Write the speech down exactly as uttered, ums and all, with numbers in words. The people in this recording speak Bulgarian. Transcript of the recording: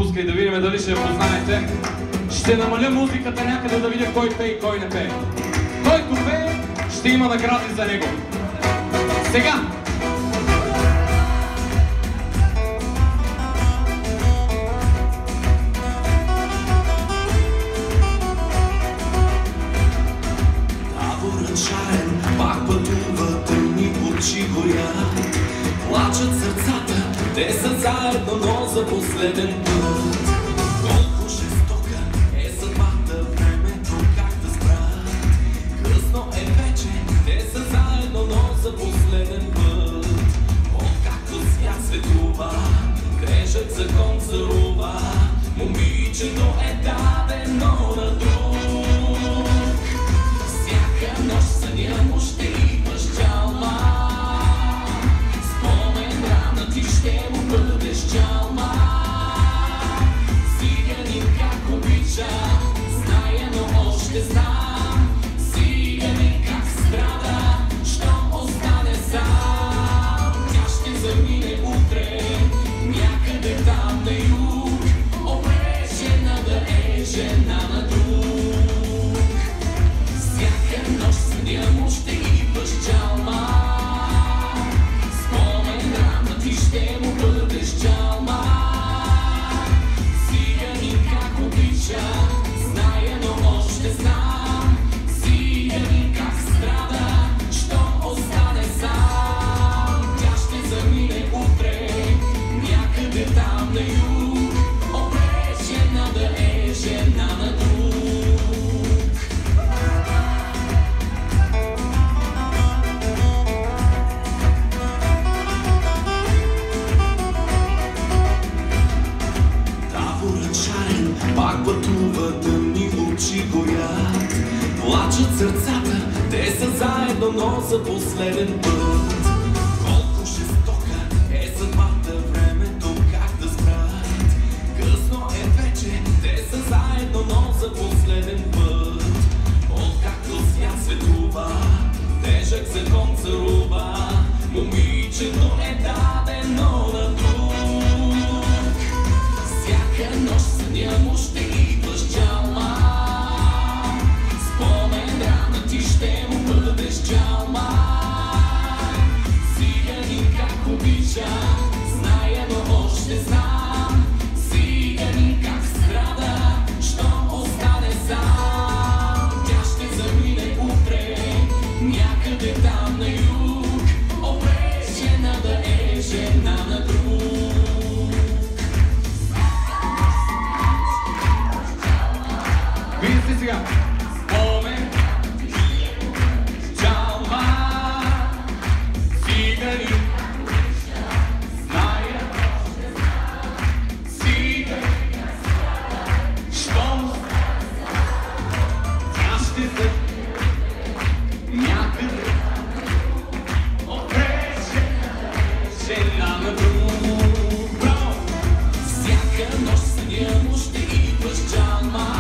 пуска и да видим дали ще я познаете. Ще намаля музиката някъде да видя кой пее и кой не пее. Който пее, ще има награди за него. Сега! Таборът шарен, пак пътува, тъмни очи горят. Плачат сърцата, те са заедно, но за последен път. Колко жестока е съдбата, времето как да спрат. Късно е вече, те са заедно, но за последен път. Откакто свят светува, тежък закон царува. Момичето е дадено на друг. Всяка нощ съня му ще идваш чалма. Спомен рана ти ще му бъдеш чалма. Циганин как обича, зная, но още знам. Циганин как страда, щом остане сам. Тя ще замине утре, някъде там на юг. Обречена да е жена на друг. Всяка нощ съня му ще идваш чалма. Спомен рана ти ще му бъдеш чалма. Циганин как обича, зная, но още знам. Циганин как страда, щом остане сам. Тя ще замине утре, някъде там на юг. Обречена да е жена на друг. Таборът шарен, пак пътува, тъмни очи горят. Плачат сърцата, те са заедно, но за последен път. Колко жестока е съдбата, времето как да спрат. Късно е вече, те са заедно, но за последен път. Откакто свят светува, тежък закон царува. Момичето е дадено на друг. Всяка нощ съня му ще идваш чалма. Спомен рана ти ще му бъдеш чалма. Циганин как обича, зная, но още знам. Циганин как страда, щом остане сам. Тя ще замине утре, някъде там на юг. Обречена да е жена на друг. Вижте сега! Спомен, чалма, циганин, зная, циганин, щом тя ще се някъде обречена жена на друг. Браво! Всяка нощ съня му ще идваш чалма.